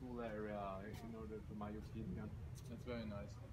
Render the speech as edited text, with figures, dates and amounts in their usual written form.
whole area in order to my opinion. That's very nice.